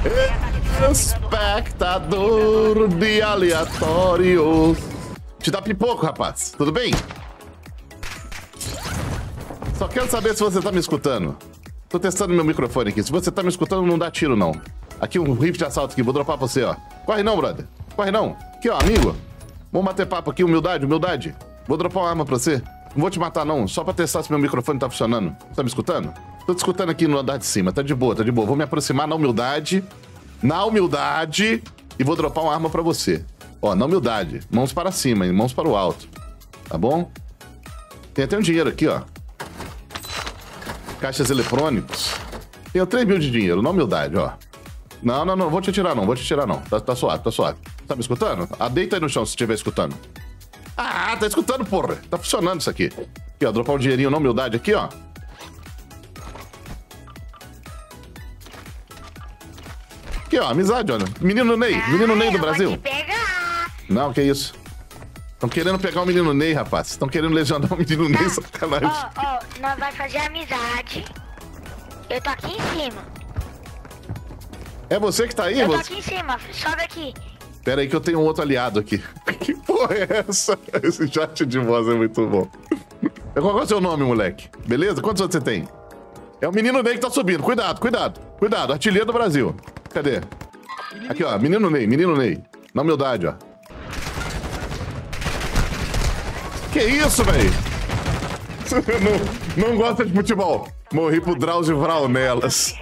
Espectador de aleatórios. Te dá pipoco, rapaz. Tudo bem? Só quero saber se você tá me escutando. Tô testando meu microfone aqui. Se você tá me escutando, não dá tiro, não. Aqui um rifle de assalto aqui. Vou dropar pra você, ó. Corre não, brother. Corre não. Aqui, ó, amigo. Vamos bater papo aqui. Humildade, humildade. Vou dropar uma arma pra você. Não vou te matar, não. Só pra testar se meu microfone tá funcionando. Tá me escutando? Tô te escutando aqui no andar de cima. Tá de boa, tá de boa. Vou me aproximar na humildade. Na humildade. E vou dropar uma arma pra você. Ó, na humildade. Mãos para cima, hein? Mãos para o alto. Tá bom? Tem até um dinheiro aqui, ó. Caixas eletrônicos. Tenho 3 mil de dinheiro, na humildade, ó. Não, não, não. Vou te atirar, não. Vou te atirar, não. Tá suave, tá suave. Tá me escutando? Deita aí no chão se estiver escutando. Ah, tá escutando, porra. Tá funcionando isso aqui. Aqui, ó. Dropar um dinheirinho na humildade aqui, ó. Aqui, ó. Amizade, olha. Menino Ney. Menino Ney do Brasil. Não, que isso. Estão querendo pegar o menino Ney, rapaz. Estão querendo lesionar o menino Ney, sacanagem. Ó, nós vai fazer amizade. Eu tô aqui em cima. É você que tá aí? Eu tô aqui em cima, sobe aqui. Pera aí que eu tenho um outro aliado aqui. Que porra é essa? Esse chat de voz é muito bom. Qual é o seu nome, moleque? Beleza? Quantos anos você tem? É o menino Ney que tá subindo. Cuidado, cuidado. Cuidado, artilheiro do Brasil. Cadê? Aqui, ó. Menino Ney, menino Ney. Na humildade, ó. Que isso, velho? Não gosta de futebol. Morri pro Drauzio Vraunelas.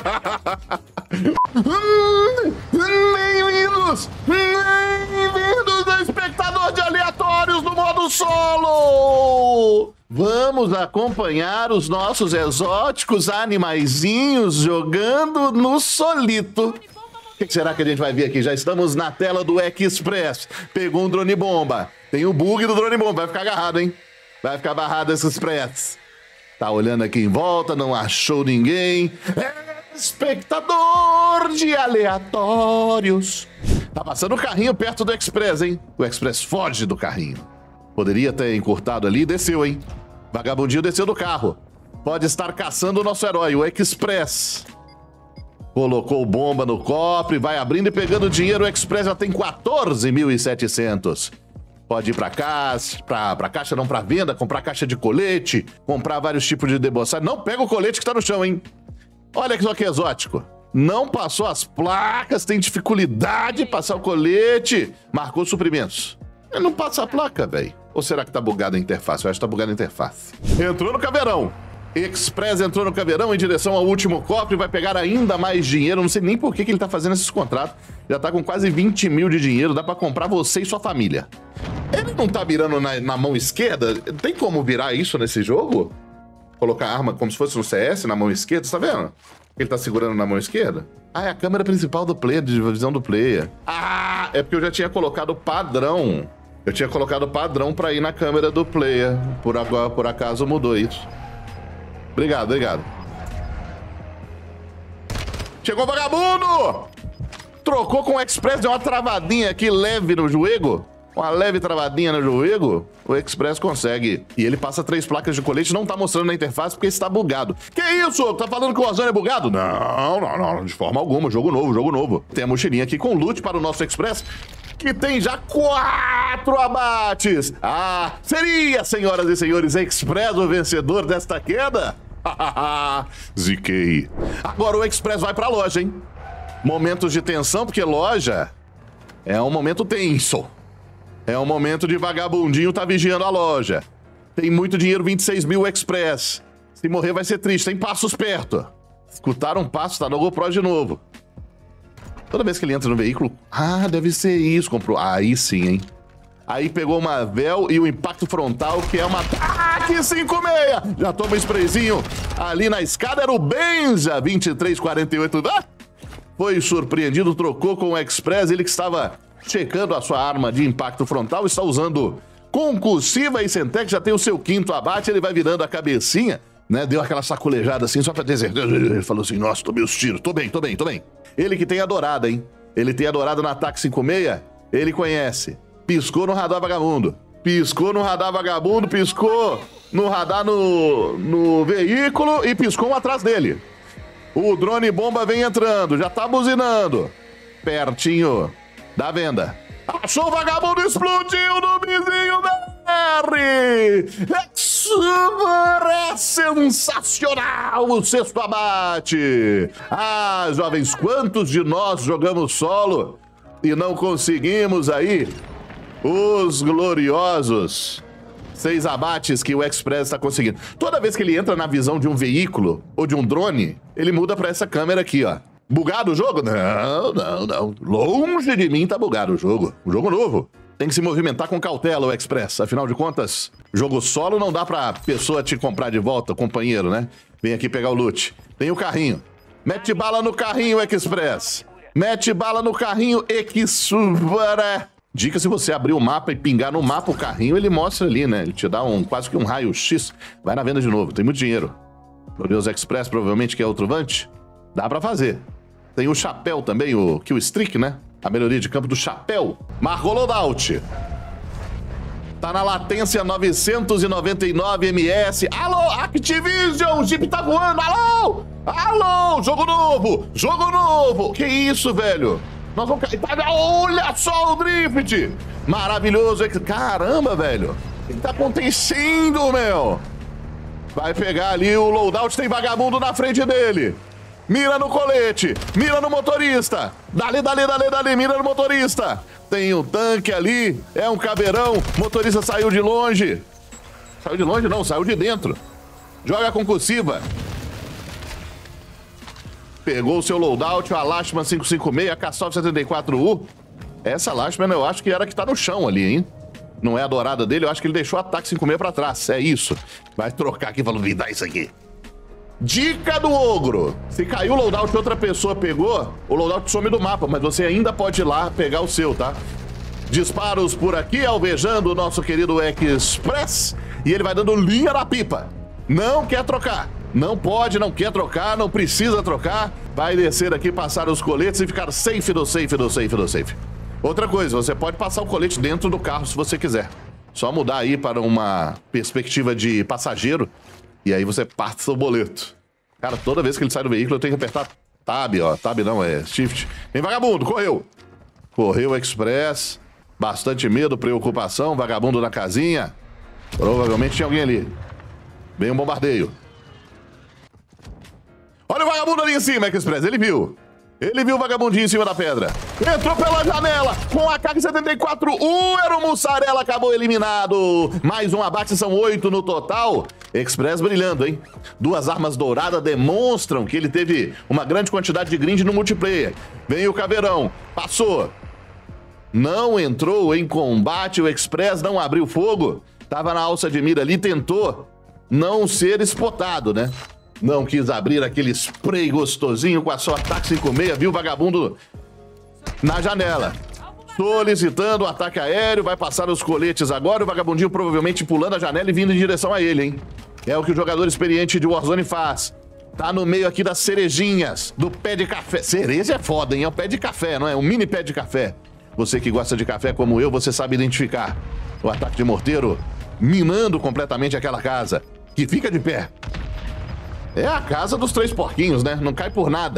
Bem-vindos! Bem-vindos ao espectador de aleatórios no modo solo! Vamos acompanhar os nossos exóticos animaizinhos jogando no solito. O que será que a gente vai ver aqui? Já estamos na tela do Express. Pegou um drone bomba. Tem o bug do drone bomba. Vai ficar agarrado, hein? Vai ficar barrado esse Express. Tá olhando aqui em volta, não achou ninguém. Espectador de aleatórios. Tá passando o carrinho perto do Express, hein? O Express foge do carrinho. Poderia ter encurtado ali e desceu, hein? Vagabundinho desceu do carro. Pode estar caçando o nosso herói, o Express. Colocou bomba no cofre, vai abrindo e pegando dinheiro. O Express já tem 14.700. Pode ir pra caixa, pra caixa não, pra venda, comprar caixa de colete, comprar vários tipos de debossagem. Não pega o colete que tá no chão, hein? Olha só que exótico. Não passou as placas, tem dificuldade de passar o colete. Marcou suprimentos. Ele não passa a placa, velho. Ou será que tá bugada a interface? Eu acho que tá bugada a interface. Entrou no caveirão. Express entrou no caveirão em direção ao último cofre, vai pegar ainda mais dinheiro. Não sei nem por que ele tá fazendo esses contratos. Já tá com quase 20 mil de dinheiro, dá pra comprar você e sua família. Ele não tá virando na mão esquerda? Tem como virar isso nesse jogo? Colocar a arma como se fosse no CS na mão esquerda, tá vendo? Ele tá segurando na mão esquerda? Ah, é a câmera principal do player, de visão do player. Ah, é porque eu já tinha colocado padrão. Eu tinha colocado padrão pra ir na câmera do player. Por acaso mudou isso. Obrigado, obrigado. Chegou o vagabundo! Trocou com o Express, deu uma travadinha aqui leve no joelho. Uma leve travadinha no joelho, o Express consegue. E ele passa 3 placas de colete, não tá mostrando na interface porque está bugado. Que isso? Tá falando que o Warzone é bugado? Não, de forma alguma. Jogo novo, jogo novo. Tem a mochilinha aqui com loot para o nosso Express, que tem já 4 abates. Ah, seria, senhoras e senhores, Express o vencedor desta queda? Ziquei. Agora o Express vai pra loja, hein? Momentos de tensão, porque loja é um momento tenso. É um momento de vagabundinho tá vigiando a loja. Tem muito dinheiro, 26 mil Express. Se morrer vai ser triste, tem passos perto. Escutaram um passo, tá no GoPro de novo. Toda vez que ele entra no veículo... Ah, deve ser isso, comprou. Aí sim, hein? Aí pegou uma véu e o impacto frontal, que é uma... TAC 56! Já toma um sprayzinho. Ali na escada era o Benja, 2348. Ah! Foi surpreendido, trocou com o Express, ele que estava checando a sua arma de impacto frontal, está usando concussiva e Semtex, já tem o seu 5º abate, ele vai virando a cabecinha, né? Deu aquela sacolejada assim, só pra dizer... Ele falou assim, nossa, tomei os tiros, tô bem. Ele que tem a dourada, hein? Ele tem a dourada na TAC 56, ele conhece. Piscou no radar vagabundo. Piscou no radar vagabundo, piscou no radar no veículo e piscou um atrás dele. O drone bomba vem entrando, já tá buzinando. Pertinho da venda. Achou o vagabundo, explodiu no vizinho BR! É sensacional o sexto abate! Ah, jovens, quantos de nós jogamos solo e não conseguimos aí os gloriosos 6 abates que o Express está conseguindo? Toda vez que ele entra na visão de um veículo ou de um drone, ele muda para essa câmera aqui, ó. Bugado o jogo? Não. Longe de mim tá bugado o jogo. Um jogo novo. Tem que se movimentar com cautela o Express. Afinal de contas, jogo solo não dá pra pessoa te comprar de volta, companheiro, né? Vem aqui pegar o loot. Tem o carrinho. Mete bala no carrinho, Express. Mete bala no carrinho, Express. Dica, se você abrir o mapa e pingar no mapa o carrinho, ele mostra ali, né? Ele te dá quase que um raio-x. Vai na venda de novo. Tem muito dinheiro. Glorioso Express, provavelmente, que é outro Vante. Dá pra fazer. Tem o chapéu também, o Kill Streak, né? A melhoria de campo do chapéu. Marcou loadout. Tá na latência 999 ms. Alô, Activision, o Jeep tá voando. Alô, jogo novo. Que isso, velho? Nós vamos cair. Olha só o drift. Maravilhoso. Caramba, velho. O que tá acontecendo, meu? Vai pegar ali o loadout, tem vagabundo na frente dele. Mira no colete, mira no motorista. Dali, mira no motorista. Tem um tanque ali, é um caveirão. Motorista saiu de longe. Saiu de longe não, saiu de dentro. Joga concussiva. Pegou o seu loadout, a Lashman 556, a Kastov 74U. Essa Lashman eu acho que era que tá no chão ali, hein? Não é a dourada dele, eu acho que ele deixou a TAC 56 pra trás. É isso. Vai trocar aqui, falando, me dá isso aqui. Dica do ogro. Se caiu o loadout que outra pessoa pegou, o loadout some do mapa, mas você ainda pode ir lá pegar o seu, tá? Disparos por aqui, alvejando o nosso querido Express. E ele vai dando linha na pipa. Não quer trocar. Não pode, não quer trocar, não precisa trocar. Vai descer aqui, passar os coletes e ficar safe do safe. Outra coisa, você pode passar o colete dentro do carro se você quiser. Só mudar aí para uma perspectiva de passageiro. E aí você passa o boleto. Cara, toda vez que ele sai do veículo, eu tenho que apertar Tab, ó. Tab não, é Shift. Vem vagabundo, correu. Correu o Express. Bastante medo, preocupação. Vagabundo na casinha. Provavelmente tinha alguém ali. Vem um bombardeio. Olha o vagabundo ali em cima, Express. Ele viu. Ele viu o vagabundinho em cima da pedra. Entrou pela janela com a AK-74. Era o Mussarela, acabou eliminado. Mais um abate, são 8 no total. Express brilhando, hein? 2 armas douradas demonstram que ele teve uma grande quantidade de grind no multiplayer. Vem o caveirão. Passou. Não entrou em combate. O Express não abriu fogo. Tava na alça de mira ali, tentou não ser spotado, né? Não quis abrir aquele spray gostosinho com a sua TAC 56, viu o vagabundo na janela. Solicitando o ataque aéreo, vai passar os coletes agora, o vagabundinho provavelmente pulando a janela e vindo em direção a ele, hein? É o que o jogador experiente de Warzone faz. Tá no meio aqui das cerejinhas, do pé de café. Cereja é foda, hein? É um pé de café, não é? Um mini pé de café. Você que gosta de café como eu, você sabe identificar. O ataque de morteiro minando completamente aquela casa, que fica de pé. É a casa dos 3 porquinhos, né? Não cai por nada.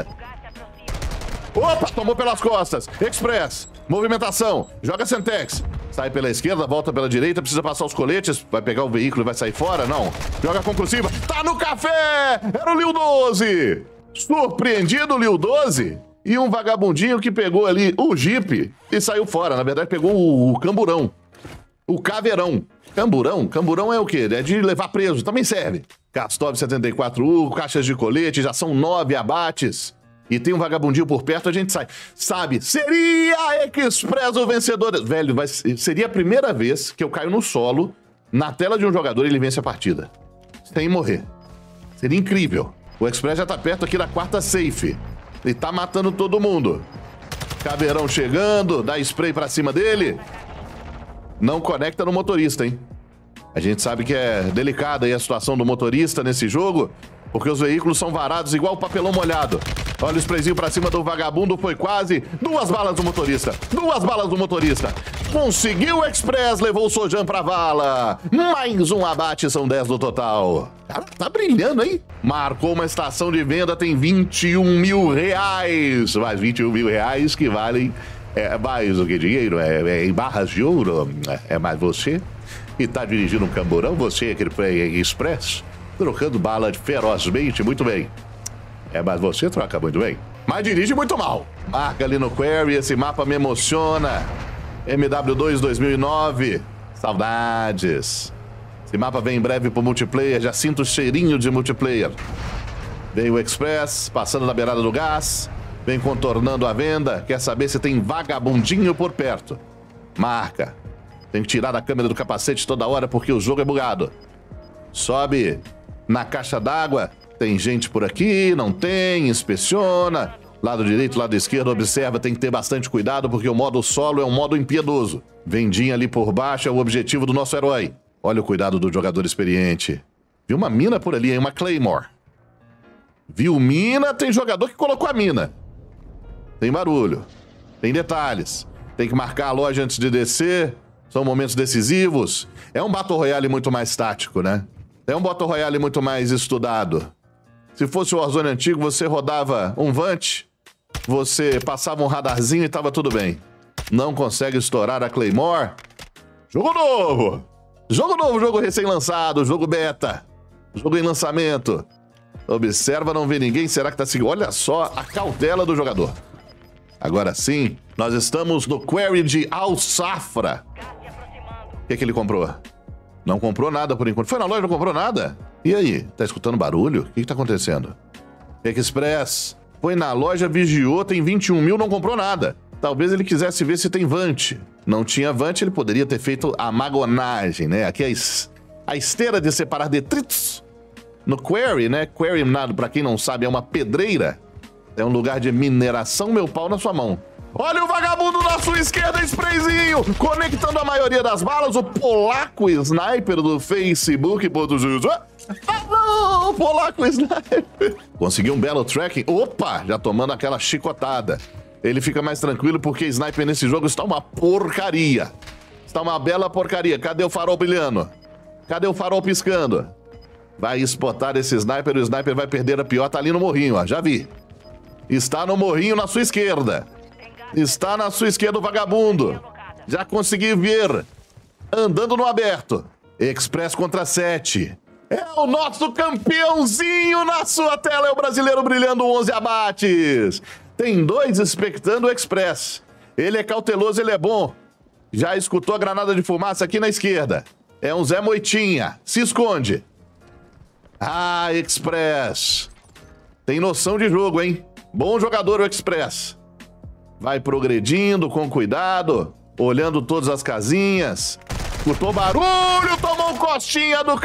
Opa, tomou pelas costas. Express, movimentação, joga Semtex. Sai pela esquerda, volta pela direita, precisa passar os coletes. Vai pegar o veículo e vai sair fora? Não. Joga concursiva. Tá no café! Era o Lil 12. Surpreendido o Lil 12. E um vagabundinho que pegou ali o Jeep e saiu fora. Na verdade, pegou o camburão. O caveirão. Camburão? Camburão é o quê? É de levar preso. Também serve. Kastov 74U, caixas de colete, já são 9 abates. E tem um vagabundinho por perto, a gente sai. Sabe, seria Express o vencedor. Velho, seria a primeira vez que eu caio no solo, na tela de um jogador e ele vence a partida. Sem morrer. Seria incrível. O Express já tá perto aqui da 4ª safe. Ele tá matando todo mundo. Caveirão chegando, dá spray pra cima dele. Não conecta no motorista, hein? A gente sabe que é delicada aí a situação do motorista nesse jogo, porque os veículos são varados igual papelão molhado. Olha o sprayzinho pra cima do vagabundo, foi quase. 2 balas do motorista. 2 balas do motorista. Conseguiu o Express, levou o Sojan pra vala. Mais um abate, são 10 no total. Cara, tá brilhando, hein? Marcou uma estação de venda, tem 21 mil reais. Mas 21 mil reais que valem mais do que dinheiro, em barras de ouro. É mais você que tá dirigindo um camburão, você que foi Express, trocando bala ferozmente, muito bem. Mas você troca muito bem. Mas dirige muito mal. Marca ali no Quarry, esse mapa me emociona. MW2 2009. Saudades. Esse mapa vem em breve pro multiplayer, já sinto o cheirinho de multiplayer. Vem o Express, passando na beirada do gás. Vem contornando a venda. Quer saber se tem vagabundinho por perto. Marca. Tem que tirar a câmera do capacete toda hora porque o jogo é bugado. Sobe na caixa d'água. Tem gente por aqui, não tem, inspeciona. Lado direito, lado esquerdo, observa, tem que ter bastante cuidado porque o modo solo é um modo impiedoso. Vendinha ali por baixo é o objetivo do nosso herói. Olha o cuidado do jogador experiente. Viu uma mina por ali, hein? Uma Claymore. Viu mina, tem jogador que colocou a mina. Tem barulho, tem detalhes. Tem que marcar a loja antes de descer. São momentos decisivos. É um Battle Royale muito mais tático, né? É um Battle Royale muito mais estudado. Se fosse o Warzone antigo, você rodava um Vant, você passava um radarzinho e tava tudo bem. Não consegue estourar a Claymore. Jogo novo! Jogo novo, jogo recém-lançado, jogo beta. Jogo em lançamento. Observa, não vê ninguém, será que tá seguindo? Olha só a cautela do jogador. Agora sim, nós estamos no Quarry de Al-Safra. O que ele comprou? Não comprou nada por enquanto. Foi na loja, não comprou nada? E aí? Tá escutando barulho? O que tá acontecendo? Express. Foi na loja, vigiou, tem 21 mil, não comprou nada. Talvez ele quisesse ver se tem Vant. Não tinha Vant, ele poderia ter feito a magonagem, né? Aqui é a esteira de separar detritos. No Quarry, né? Quarry, pra quem não sabe, é uma pedreira. É um lugar de mineração, meu pau na sua mão. Olha o vagabundo na sua esquerda, sprayzinho, conectando a maioria das balas, o polaco sniper do Facebook. O polaco sniper. Conseguiu um belo tracking. Opa, já tomando aquela chicotada. Ele fica mais tranquilo porque sniper nesse jogo está uma porcaria. Está uma bela porcaria. Cadê o farol brilhando? Cadê o farol piscando? Vai spotar esse sniper, o sniper vai perder a pior. Tá ali no morrinho, ó, já vi. Está no morrinho na sua esquerda. Está na sua esquerda o vagabundo. Já consegui ver. Andando no aberto. Express contra 7. É o nosso campeãozinho na sua tela. É o brasileiro brilhando 11 abates. Tem 2 expectando o Express. Ele é cauteloso, ele é bom. Já escutou a granada de fumaça aqui na esquerda. É um Zé Moitinha. Se esconde. Ah, Express. Tem noção de jogo, hein? Bom jogador o Express. Vai progredindo com cuidado, olhando todas as casinhas. Escutou barulho, tomou costinha do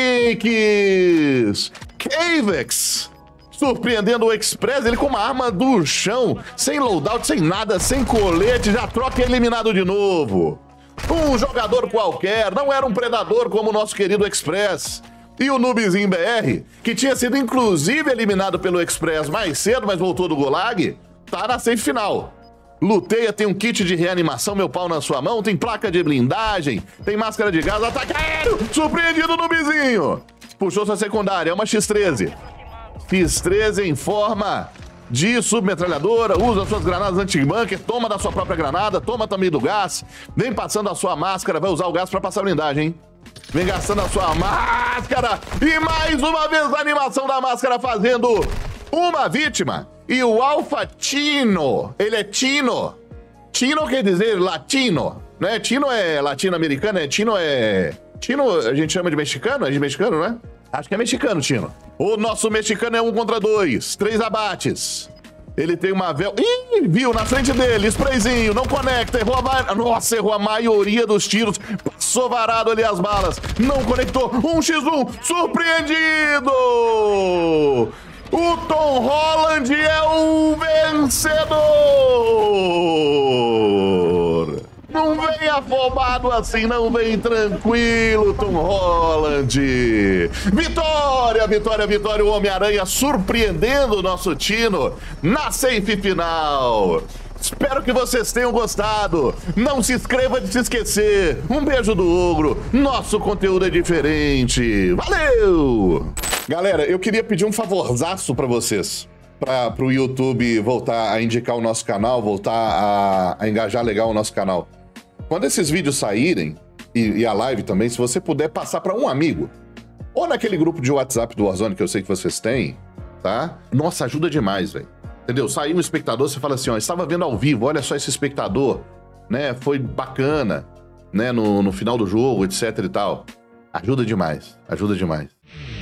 Cavix. Cavex, surpreendendo o Express, ele com uma arma do chão, sem loadout, sem nada, sem colete, já troca eliminado de novo. Um jogador qualquer, não era um predador como o nosso querido Express. E o Noobzinho BR, que tinha sido inclusive eliminado pelo Express mais cedo, mas voltou do Gulag, tá na safe final. Luteia, tem um kit de reanimação, meu pau na sua mão, tem placa de blindagem, tem máscara de gás, ataque aéreo, surpreendido no Noobzinho. Puxou sua secundária, é uma X13. X13 em forma de submetralhadora, usa suas granadas anti-bunker, toma da sua própria granada, toma também do gás, vem passando a sua máscara, vai usar o gás pra passar a blindagem, hein? Vem gastando a sua máscara e mais uma vez a animação da máscara fazendo uma vítima. E o Alpha Tino, ele é Tino. Tino quer dizer latino, né? Tino é latino-americano, Tino é... Tino a gente chama de mexicano? É de mexicano, né? Acho que é mexicano, Tino. O nosso mexicano é 1 contra 2, 3 abates. Ele tem uma véu... Ih, viu, na frente dele, sprayzinho, não conecta, errou a... Nossa, errou a maioria dos tiros, passou varado ali as balas, não conectou, 1x1, surpreendido! O Tom Holland é o vencedor! Não venha fora! roubado assim não vem tranquilo, Tom Holland. Vitória, vitória, vitória. O Homem-Aranha surpreendendo o nosso Tino na safe final. Espero que vocês tenham gostado. Não se inscreva de se esquecer. Um beijo do Ogro. Nosso conteúdo é diferente. Valeu! Galera, eu queria pedir um favorzaço pra vocês. Para o YouTube voltar a indicar o nosso canal, voltar a engajar legal o nosso canal. Quando esses vídeos saírem, e a live também, se você puder passar para um amigo, ou naquele grupo de WhatsApp do Warzone que eu sei que vocês têm, tá? Nossa, ajuda demais, velho. Entendeu? Saiu um espectador, você fala assim, ó, estava vendo ao vivo, olha só esse espectador, né? Foi bacana, né? No final do jogo, etc e tal. Ajuda demais, ajuda demais.